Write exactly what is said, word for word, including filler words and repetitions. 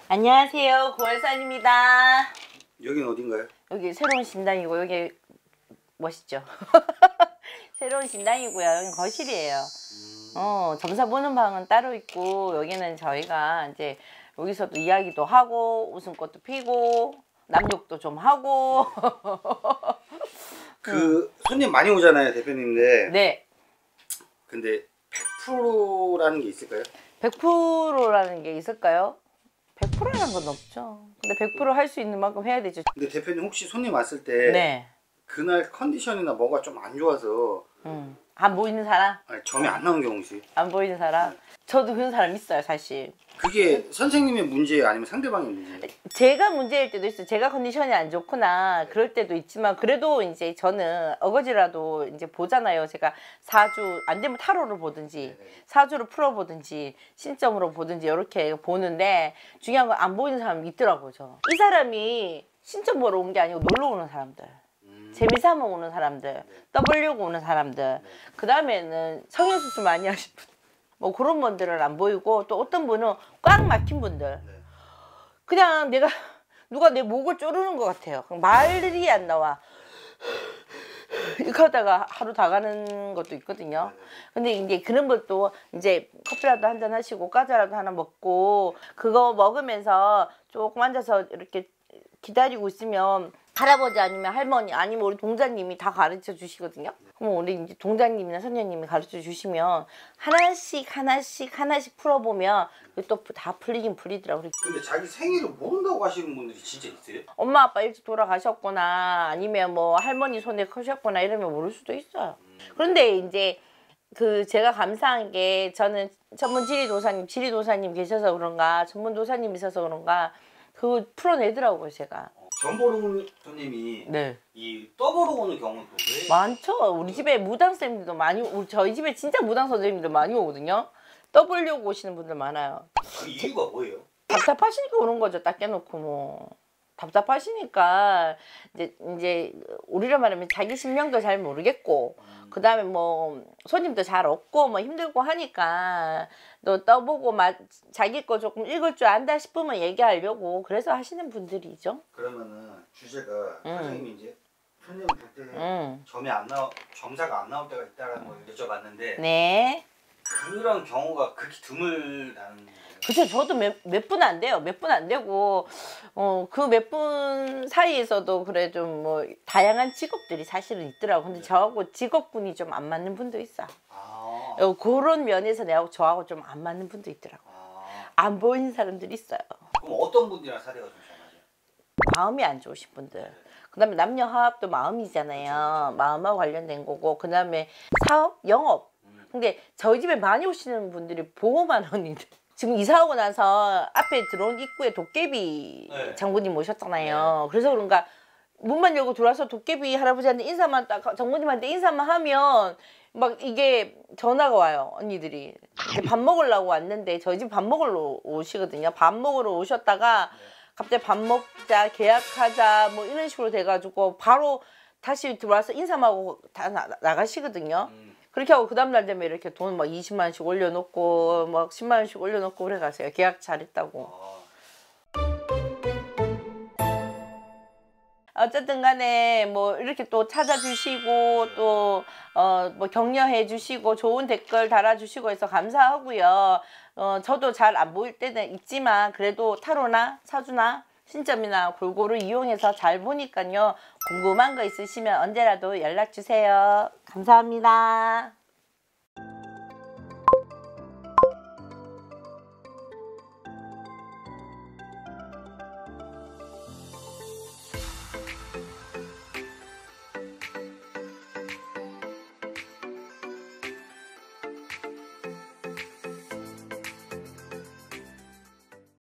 안녕하세요, 구월산입니다. 여긴 어딘가요? 여기 새로운 신당이고 여기 멋있죠? 새로운 신당이고요. 여기 거실이에요. 음. 어, 점사 보는 방은 따로 있고 여기는 저희가 이제 여기서도 이야기도 하고 웃음꽃도 피고 남욕도 좀 하고. 그 음. 손님 많이 오잖아요, 대표님인데. 네. 근데 백 퍼센트라는 게 있을까요? 백 퍼센트라는 게 있을까요? 백 퍼센트라는 건 없죠. 근데 백 퍼센트 할 수 있는 만큼 해야 되죠. 근데 대표님 혹시 손님 왔을 때 네. 그날 컨디션이나 뭐가 좀 안 좋아서 음. 안 보이는 사람? 아니, 점이 안 나온 경우 있어요? 안 보이는 사람? 네. 저도 그런 사람 있어요, 사실. 그게 선생님의 문제예요? 아니면 상대방의 문제예요? 제가 문제일 때도 있어요. 제가 컨디션이 안 좋구나 그럴 때도 있지만 그래도 이제 저는 어거지라도 이제 보잖아요. 제가 사주 안 되면 타로를 보든지 사주를 풀어보든지 신점으로 보든지 이렇게 보는데 중요한 건 안 보이는 사람이 있더라고요. 저. 이 사람이 신점 보러 온 게 아니고 놀러 오는 사람들, 음. 재미삼아 오는 사람들, 네. 떠보려고 오는 사람들, 네. 그 다음에는 성형수술 많이 하신 분, 뭐 그런 분들은 안 보이고, 또 어떤 분은 꽉 막힌 분들, 네. 그냥 내가 누가 내 목을 조르는 것 같아요. 말이 안 나와. 이렇게 하다가 하루 다 가는 것도 있거든요. 근데 이제 그런 것도 이제 커피라도 한잔 하시고 과자라도 하나 먹고 그거 먹으면서 조금 앉아서 이렇게 기다리고 있으면 할아버지 아니면 할머니 아니면 우리 동자님이 다 가르쳐 주시거든요. 그럼 우리 이제 동자님이나 선녀님이 가르쳐 주시면 하나씩 하나씩 하나씩 풀어보면 또 다 풀리긴 풀리더라고요. 근데 자기 생일을 모른다고 하시는 분들이 진짜 있어요? 엄마 아빠 일찍 돌아가셨거나 아니면 뭐 할머니 손에 크셨거나 이러면 모를 수도 있어요. 음. 그런데 이제 그 제가 감사한 게 저는 전문 지리도사님 지리도사님 계셔서 그런가 전문 도사님 있어서 그런가 그 풀어내더라고요. 제가 점 보러 오는 손님이 네. 이 떠보러 오는 경우도 왜? 많죠. 우리 집에 무당 선생님들도 많이 우리 저희 집에 진짜 무당 선생님들 많이 오거든요. 떠보려고 오시는 분들 많아요. 그 이유가 뭐예요? 답답하시니까 오는 거죠. 딱 깨놓고 뭐 답답하시니까 이제 이제 우리로 말하면 자기 신명도 잘 모르겠고 음. 그 다음에 뭐 손님도 잘 없고 뭐 힘들고 하니까 또 떠보고 막 자기 거 조금 읽을 줄 안다 싶으면 얘기하려고 그래서 하시는 분들이죠. 그러면은 주제가 음. 선생님이 이제 손님 볼 때 음. 점이 안 나오 점사가 안 나올 때가 있다라는 걸 여쭤봤는데 네. 그런 경우가 그렇게 드물다는. 그쵸. 저도 몇 몇 분 안 돼요. 몇 분 안 되고 어 그 몇 분 사이에서도 그래 좀 뭐 다양한 직업들이 사실은 있더라고. 근데 네. 저하고 직업군이 좀 안 맞는 분도 있어. 아. 어, 그런 면에서 내하고 저하고 좀 안 맞는 분도 있더라고. 아. 안 보이는 사람들이 있어요. 그럼 어떤 분들이랑 사례가 좀 전하죠? 마음이 안 좋으신 분들. 네. 그 다음에 남녀 화합도 마음이잖아요. 그쵸, 그쵸. 마음하고 관련된 거고 그 다음에 사업, 영업. 음. 근데 저희 집에 많이 오시는 분들이 보험한 언니들. 지금 이사하고 나서 앞에 들어온 입구에 도깨비 네. 장모님 오셨잖아요. 네. 그래서 그런가 문만 열고 들어와서 도깨비 할아버지한테 인사만 딱 장모님한테 인사만 하면 막 이게 전화가 와요. 언니들이 밥 먹으려고 왔는데 저희 집 밥 먹으러 오시거든요. 밥 먹으러 오셨다가 갑자기 밥 먹자 계약하자 뭐 이런 식으로 돼가지고 바로 다시 들어와서 인사만 하고 다 나, 나가시거든요. 음. 그렇게 하고 그 다음날 되면 이렇게 돈 막 이십만 원씩 올려놓고 막 십만 원씩 올려놓고 그래 가세요. 계약 잘했다고. 어쨌든 간에 뭐 이렇게 또 찾아주시고 또 어 뭐 격려해 주시고 좋은 댓글 달아주시고 해서 감사하고요. 어 저도 잘 안 보일 때는 있지만 그래도 타로나 사주나 신점이나 골고루 이용해서 잘 보니까요. 궁금한 거 있으시면 언제라도 연락 주세요. 감사합니다.